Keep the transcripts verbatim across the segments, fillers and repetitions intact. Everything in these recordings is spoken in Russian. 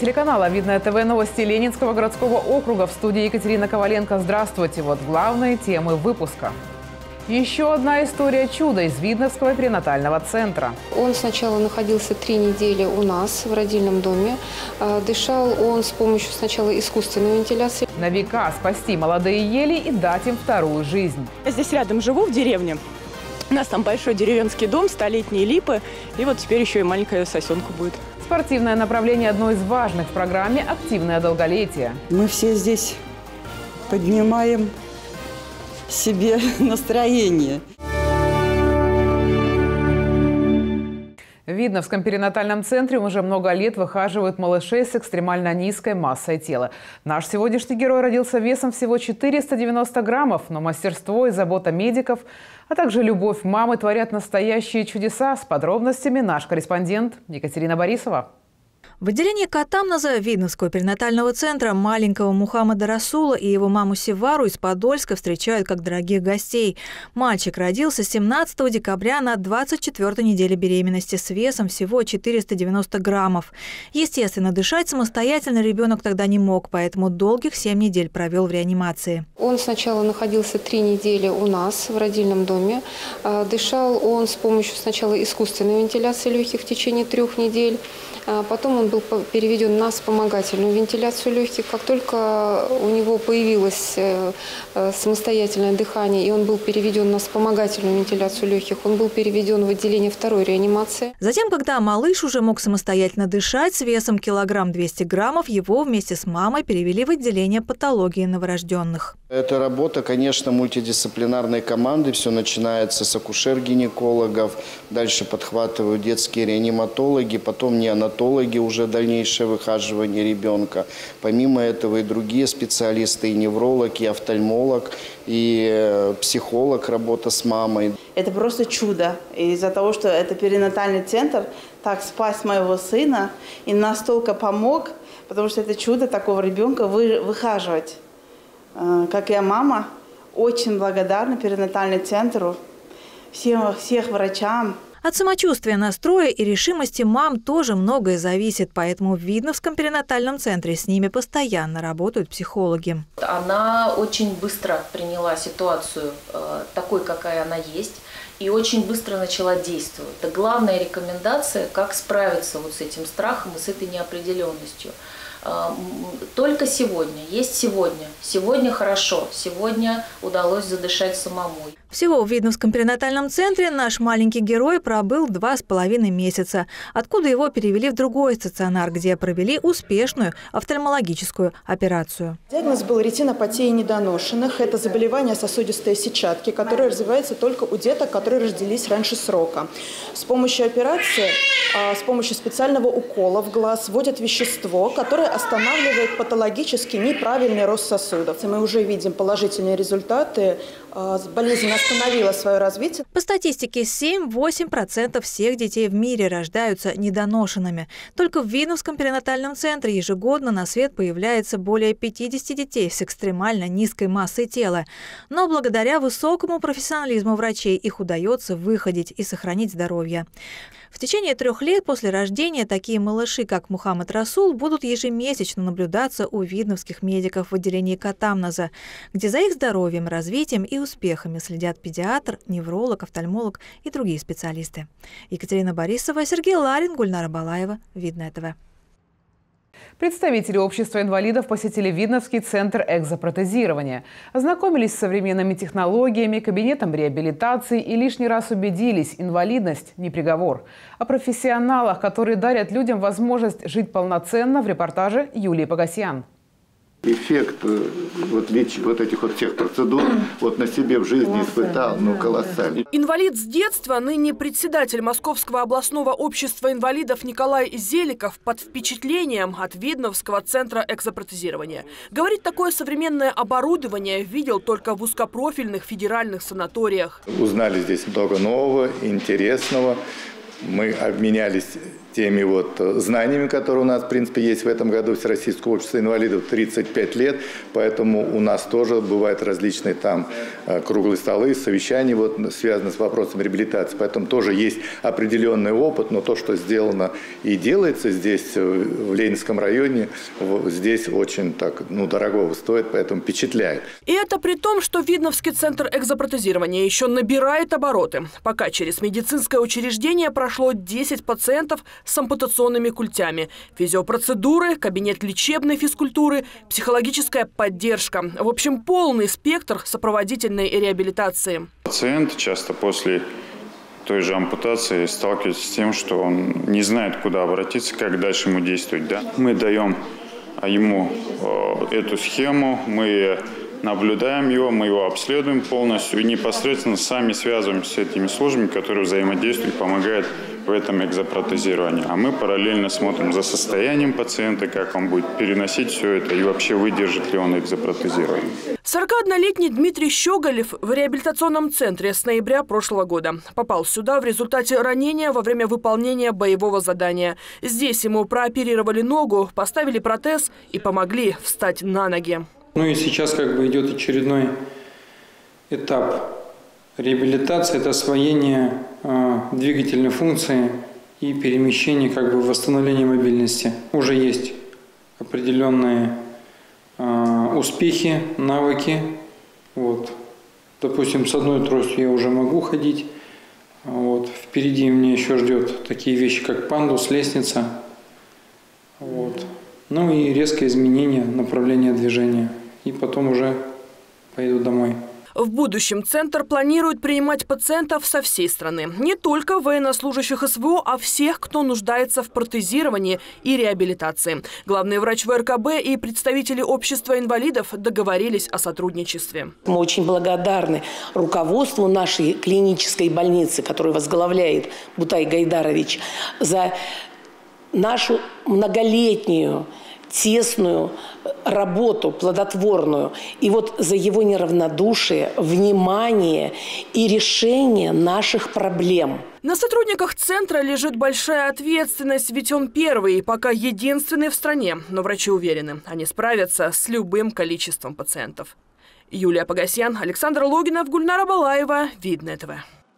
телеканала «Видное ТВ», новости Ленинского городского округа. В студии Екатерина Коваленко. Здравствуйте. Вот главные темы выпуска. Еще одна история чуда из Видновского перинатального центра. Он сначала находился три недели у нас в родильном доме. Дышал он с помощью сначала искусственной вентиляции. На века спасти молодые ели и дать им вторую жизнь. Я здесь рядом живу, в деревне. У нас там большой деревенский дом, столетние липы. И вот теперь еще и маленькая сосенка будет. Спортивное направление одно из важных в программе «Активное долголетие». Мы все здесь поднимаем себе настроение. В Видновском перинатальном центре уже много лет выхаживают малышей с экстремально низкой массой тела. Наш сегодняшний герой родился весом всего четыреста девяносто граммов, но мастерство и забота медиков, а также любовь мамы творят настоящие чудеса. С подробностями наш корреспондент Екатерина Борисова. В отделении Катамноза Видновского перинатального центра маленького Мухаммада Расула и его маму Севару из Подольска встречают как дорогих гостей. Мальчик родился семнадцатого декабря на двадцать четвёртой неделе беременности с весом всего четыреста девяносто граммов. Естественно, дышать самостоятельно ребенок тогда не мог, поэтому долгих семь недель провел в реанимации. Он сначала находился три недели у нас в родильном доме. Дышал он с помощью сначала искусственной вентиляции легких в течение трех недель. Потом он был переведен на вспомогательную вентиляцию легких. Как только у него появилось самостоятельное дыхание, и он был переведен на вспомогательную вентиляцию легких, он был переведен в отделение второй реанимации. Затем, когда малыш уже мог самостоятельно дышать с весом килограмм двести граммов, его вместе с мамой перевели в отделение патологии новорожденных. Это работа, конечно, мультидисциплинарной команды. Все начинается с акушер-гинекологов, дальше подхватывают детские реаниматологи, потом неонатологи, уже дальнейшее выхаживание ребенка. Помимо этого и другие специалисты, и невролог, и офтальмолог, и психолог, работа с мамой. Это просто чудо. Из-за того, что это перинатальный центр, так спас моего сына и настолько помог, потому что это чудо такого ребенка выхаживать. Как я мама, очень благодарна перинатальному центру, всем, всех врачам. От самочувствия, настроя и решимости мам тоже многое зависит, поэтому в Видновском перинатальном центре с ними постоянно работают психологи. Она очень быстро приняла ситуацию э, такой, какая она есть, и очень быстро начала действовать. Это главная рекомендация, как справиться вот с этим страхом и с этой неопределенностью. Только сегодня, есть сегодня. Сегодня хорошо, сегодня удалось задышать самому. Всего в Видновском перинатальном центре наш маленький герой пробыл два с половиной месяца, откуда его перевели в другой стационар, где провели успешную офтальмологическую операцию. Диагноз был ретинопатия недоношенных. Это заболевание сосудистой сетчатки, которое развивается только у деток, которые родились раньше срока. С помощью операции, с помощью специального укола в глаз вводят вещество, которое останавливает патологически неправильный рост сосудов. И мы уже видим положительные результаты. Болезнь остановила свое развитие. По статистике, семь-восемь процентов всех детей в мире рождаются недоношенными. Только в Видновском перинатальном центре ежегодно на свет появляется более пятидесяти детей с экстремально низкой массой тела. Но благодаря высокому профессионализму врачей их удается выходить и сохранить здоровье. В течение трех лет после рождения такие малыши, как Мухаммад Расул, будут ежемесячно наблюдаться у видновских медиков в отделении Катамноза, где за их здоровьем, развитием и успехами следят педиатр, невролог, офтальмолог и другие специалисты. Екатерина Борисова, Сергей Ларин, Гульнара Балаева, Видное ТВ. Представители общества инвалидов посетили Видновский центр экзопротезирования. Ознакомились с современными технологиями, кабинетом реабилитации и лишний раз убедились – инвалидность – не приговор. О профессионалах, которые дарят людям возможность жить полноценно, в репортаже Юлии Погосян. Эффект вот, вот этих вот всех процедур вот на себе в жизни испытал, ну, колоссальный. Инвалид с детства, ныне председатель Московского областного общества инвалидов Николай Зеликов под впечатлением от Видновского центра экзопротезирования. Говорит, такое современное оборудование видел только в узкопрофильных федеральных санаториях. Узнали здесь много нового, интересного. Мы обменялись теми вот знаниями, которые у нас, в принципе, есть в этом году Всероссийского общества инвалидов тридцать пять лет. Поэтому у нас тоже бывают различные там круглые столы, совещания, вот, связанные с вопросом реабилитации. Поэтому тоже есть определенный опыт, но то, что сделано и делается здесь, в Ленинском районе, здесь очень так, ну, дорогого стоит, поэтому впечатляет. И это при том, что Видновский центр экзопротезирования еще набирает обороты. Пока через медицинское учреждение прошло десять пациентов с ампутационными культями. Физиопроцедуры, кабинет лечебной физкультуры, психологическая поддержка. В общем, полный спектр сопроводительной реабилитации. Пациент часто после той же ампутации сталкивается с тем, что он не знает, куда обратиться, как дальше ему действовать. Да? Мы даем ему эту схему, мы наблюдаем его, мы его обследуем полностью и непосредственно сами связываемся с этими службами, которые взаимодействуют, помогают в этом экзопротезировании. А мы параллельно смотрим за состоянием пациента, как он будет переносить все это и вообще выдержит ли он экзопротезирование. сорокаоднолетний Дмитрий Щеголев в реабилитационном центре с ноября прошлого года. Попал сюда в результате ранения во время выполнения боевого задания. Здесь ему прооперировали ногу, поставили протез и помогли встать на ноги. Ну и сейчас как бы идет очередной этап реабилитации, это освоение э, двигательной функции и перемещение, как бы восстановление мобильности. Уже есть определенные э, успехи, навыки. Вот. Допустим, с одной тростью я уже могу ходить. Вот. Впереди меня еще ждет такие вещи, как пандус, лестница. Вот. Ну и резкое изменение направления движения. И потом уже поеду домой. В будущем центр планирует принимать пациентов со всей страны. Не только военнослужащих СВО, а всех, кто нуждается в протезировании и реабилитации. Главный врач вэ эр ка бэ и представители общества инвалидов договорились о сотрудничестве. Мы очень благодарны руководству нашей клинической больницы, которую возглавляет Бутай Гайдарович, за нашу многолетнюю тесную работу, плодотворную. И вот за его неравнодушие, внимание и решение наших проблем. На сотрудниках центра лежит большая ответственность, ведь он первый и пока единственный в стране. Но врачи уверены, они справятся с любым количеством пациентов. Юлия Погосян, Александр Логинов, Гульнара Балаева, Видное ТВ.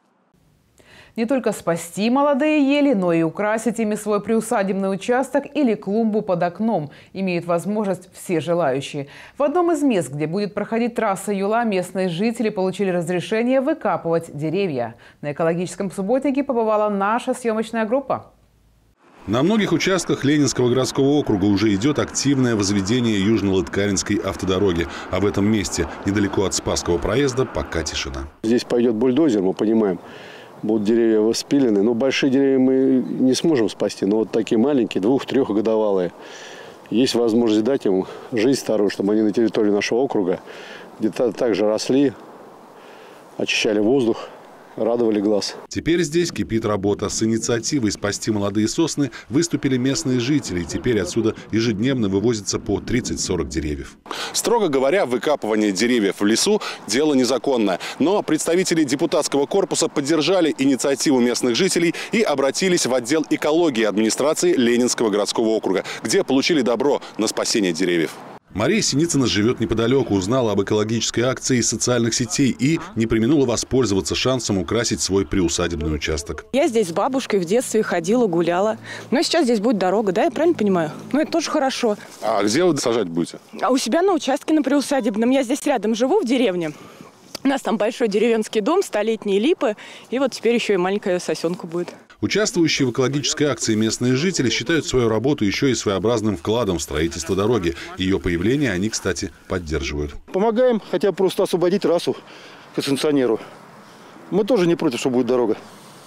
Не только спасти молодые ели, но и украсить ими свой приусадебный участок или клумбу под окном имеют возможность все желающие. В одном из мест, где будет проходить трасса Юла, местные жители получили разрешение выкапывать деревья. На экологическом субботнике побывала наша съемочная группа. На многих участках Ленинского городского округа уже идет активное возведение Южно-Лыткаринской автодороги. А в этом месте, недалеко от Спасского проезда, пока тишина. Здесь пойдет бульдозер, мы понимаем. Будут деревья воспилены. Но большие деревья мы не сможем спасти. Но вот такие маленькие, двух-трехгодовалые. Есть возможность дать им жизнь вторую, чтобы они на территории нашего округа где-то также росли, очищали воздух, радовали глаз. Теперь здесь кипит работа. С инициативой «Спасти молодые сосны» выступили местные жители. И теперь отсюда ежедневно вывозится по тридцать-сорок деревьев. Строго говоря, выкапывание деревьев в лесу – дело незаконное. Но представители депутатского корпуса поддержали инициативу местных жителей и обратились в отдел экологии администрации Ленинского городского округа, где получили добро на спасение деревьев. Мария Синицына живет неподалеку, узнала об экологической акции из социальных сетей и не преминула воспользоваться шансом украсить свой приусадебный участок. Я здесь с бабушкой в детстве ходила, гуляла. Но сейчас здесь будет дорога, да, я правильно понимаю? Ну, это тоже хорошо. А где вы сажать будете? А у себя на участке на приусадебном. Я здесь рядом живу, в деревне. У нас там большой деревенский дом, столетние липы. И вот теперь еще и маленькая сосенка будет. Участвующие в экологической акции местные жители считают свою работу еще и своеобразным вкладом в строительство дороги. Ее появление они, кстати, поддерживают. Помогаем хотя бы просто освободить трассу к асценсионеру. Мы тоже не против, что будет дорога.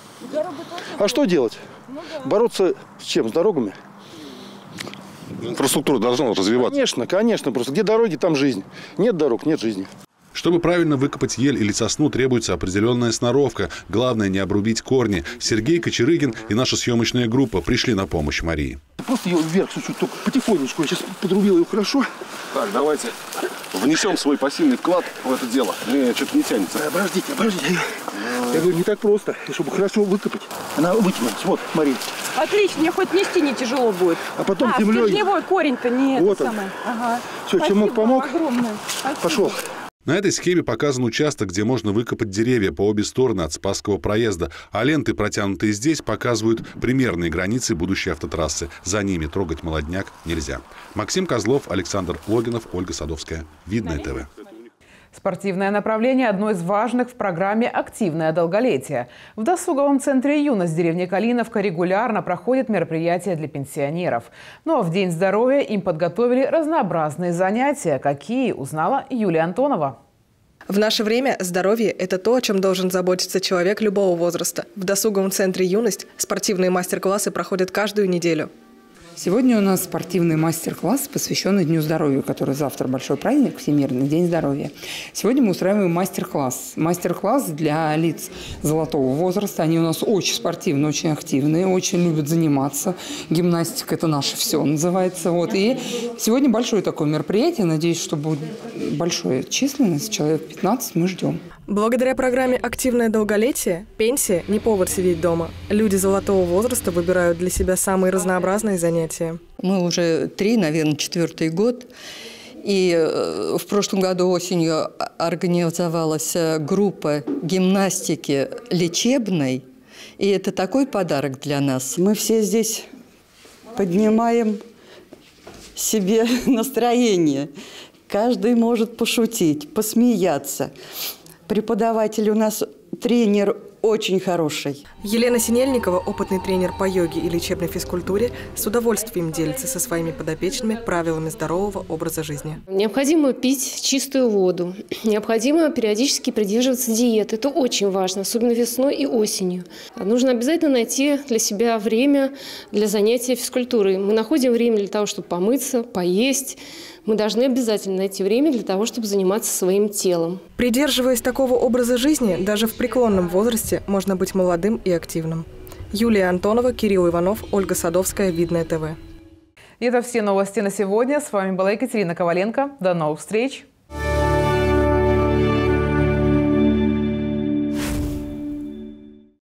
А что делать? Ну, да. Бороться с чем? С дорогами? Инфраструктура должна развиваться. Конечно, конечно. Просто где дороги, там жизнь. Нет дорог, нет жизни. Чтобы правильно выкопать ель или сосну, требуется определенная сноровка. Главное не обрубить корни. Сергей Кочерыгин и наша съемочная группа пришли на помощь Марии. Просто ее вверх чуть-чуть, только потихонечку. Я сейчас подрубил ее хорошо. Так, давайте внесем свой пассивный вклад в это дело. Мне что-то не тянется. Обождите, обождите. Я говорю, не так просто. И чтобы хорошо выкопать, она вытянулась. Вот, Мария. Отлично, мне хоть нести не тяжело будет. А потом а, землей... стержневой корень-то не вот это самое. Ага. Все, чем мог, помог. Огромное. Пошел. На этой схеме показан участок, где можно выкопать деревья по обе стороны от Спасского проезда, а ленты, протянутые здесь, показывают примерные границы будущей автотрассы. За ними трогать молодняк нельзя. Максим Козлов, Александр Логинов, Ольга Садовская. Видное ТВ. Спортивное направление – одно из важных в программе «Активное долголетие». В досуговом центре «Юность» деревни Калиновка регулярно проходят мероприятия для пенсионеров. Ну а в День здоровья им подготовили разнообразные занятия. Какие, узнала Юлия Антонова. В наше время здоровье – это то, о чем должен заботиться человек любого возраста. В досуговом центре «Юность» спортивные мастер-классы проходят каждую неделю. Сегодня у нас спортивный мастер-класс, посвященный Дню здоровья, который завтра большой праздник, Всемирный день здоровья. Сегодня мы устраиваем мастер-класс. Мастер-класс для лиц золотого возраста. Они у нас очень спортивные, очень активные, очень любят заниматься. Гимнастика – это наше все, называется. Вот. И сегодня большое такое мероприятие. Надеюсь, что будет большая численность, человек пятнадцать, мы ждем. Благодаря программе «Активное долголетие» пенсия – не повод сидеть дома. Люди золотого возраста выбирают для себя самые разнообразные занятия. Мы уже три, наверное, четвертый год. И в прошлом году осенью организовалась группа гимнастики лечебной. И это такой подарок для нас. Мы все здесь поднимаем себе настроение. Каждый может пошутить, посмеяться. Преподаватель у нас тренер очень хороший. Елена Синельникова, опытный тренер по йоге и лечебной физкультуре, с удовольствием делится со своими подопечными правилами здорового образа жизни. Необходимо пить чистую воду. Необходимо периодически придерживаться диеты. Это очень важно, особенно весной и осенью. Нужно обязательно найти для себя время для занятия физкультурой. Мы находим время для того, чтобы помыться, поесть. Мы должны обязательно найти время для того, чтобы заниматься своим телом. Придерживаясь такого образа жизни, даже в преклонном возрасте можно быть молодым и активным. Юлия Антонова, Кирилл Иванов, Ольга Садовская, Видное ТВ. И это все новости на сегодня. С вами была Екатерина Коваленко. До новых встреч!